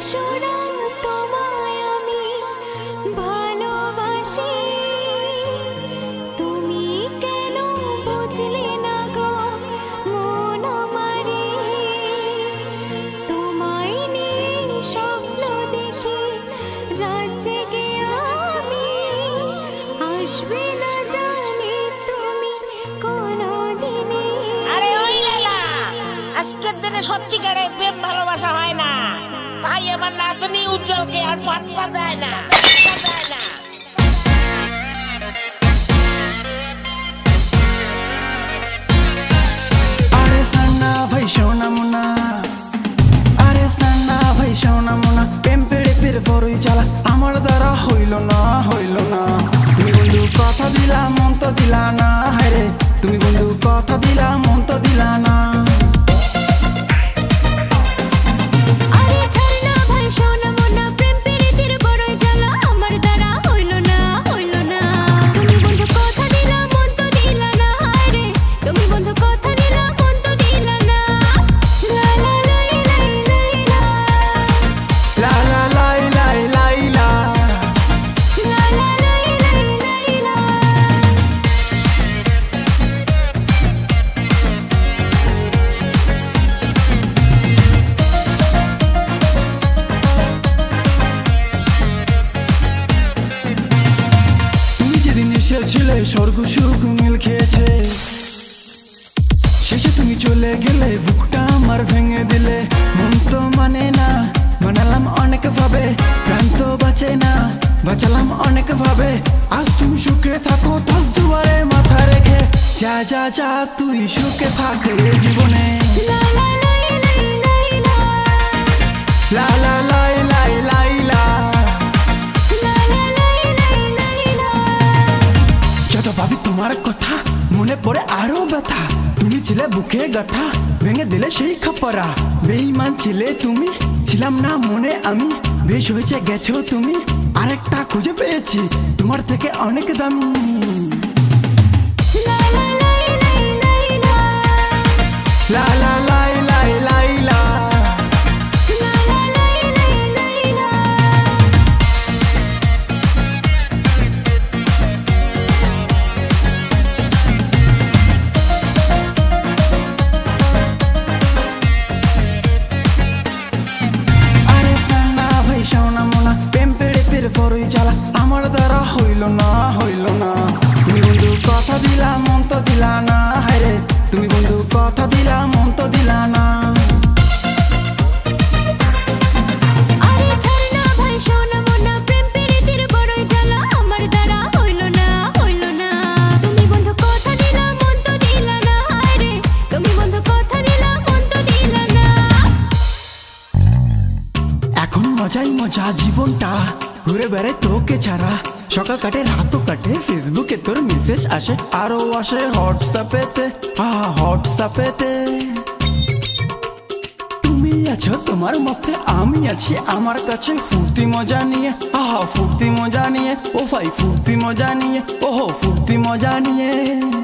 শোনা তোমায় আমি ভালোবাসি, তুমি কেন বুঝলে না গো মন আমারে, তোমায় নিয়ে স্বপ্ন দেখি রাত জেগে আমি, আসবে না জানি তুমি কোনো দিনে। আরে ওই লালা, আজকের দিনে সত্যিকারের প্রেম ভালোবাসা হয় না, তাই আমার নাতনি উজ্জ্বলকে আর পাত্তা দেয় না। আরে সান্না ভাই সোনা মোনা, আরে সান্না ভাই সোনা মোনা, প্রেম পেড়ে পেড়ে বড়ই জ্বালা, আমার দ্বারা হইল না হইল না। তুমি বন্ধু কথা দিলা মন তো দিলা না, হায়রে তুমি বন্ধু কথা দিলা মন তো দিলা না। আরে ছাড়না ভাই সোনা মোনা, প্রেম প্রীতির বড়ই জ্বালা, আমার দ্বারা হইল না হইল না। তুমি বন্ধু কথা দিলা মন তো দিলা না, হায়রে তুমি বন্ধু কথা দিলা মন তো দিলা না। লা লা লাই লাই লাই লা, লা লা লাই লাই লাই লা, লা লা লাই লাই লাই লা। তুমি যেদিন এসেছিলে স্বর্গ সুখ মিল খেয়েছে, শেষে তুমি চলে গেলে বুকটা আমার ভেঙে দিলে। মন তো মানে না, বানালাম অনেক ভাবে, প্রাণ তো বাঁচে না, বাঁচালাম অনেক ভাবে। আজ তুমি সুখে থাকো দশ দুয়ারে মাথা রেখে, যা যা যা তুই সুখে থাক এ জীবনে। লা লা লাই লাই লাই লা, লা লা লাই লাই লাই লা, লা লা লাই লাই লাই লা। যত ভাবি তোমার কথা মনে পড়ে আরো ব্যথা, তুমি ছিলে বুকে গাথা, ভেঙে দিলে সেই খাপড়া। বেঈমান ছিলে তুমি, ছিলাম না মনে আমি, বেশ হয়েছে গেছো তুমি, আরেকটা খুঁজে পেয়েছি তোমার থেকে অনেক দামি। লা লা লাই লাই লাই লা, লা লা লাই লাই লাই লা, লা লা লাই লাই লাই লা। আরে সান্না ভাই সোনা মোনা, প্রেম পেড়ে পেড়ে বড়ই জ্বালা, আমার দ্বারা হইল না হইল না। তুমি বন্ধু কথা দিলা মন তো দিলা না, হায়রে তুমি বন্ধু কথা দিলা মন তো দিলা না। আরে ছাড়না ভাই সোনা মোনা, প্রেম প্রীতির বড়ই জ্বালা, আমার দ্বারা হইল না হইল না। তুমি বন্ধু কথা দিলা মন তো দিলা না, হায়রে তুমি বন্ধু কথা দিলা মন তো দিলা না। এখন মজাই মজা জীবনটা, ঘুরে বেড়াই তোকে ছাড়া, সকাল কাটে রাতও কাটে, ফেসবুকে তোর মেসেজ আসে, আরো আসে হোয়াটসঅ্যাপেতে, হোয়াটসঅ্যাপেতে। তুমি আছো তোমার মধ্যে, আমি আছি আমার কাছে, ফুর্তি মজা নিয়ে, ফুর্তি মজা নিয়ে, ও ভাই ফুর্তি মজা নিয়ে, ওহো ফুর্তি মজা নিয়ে।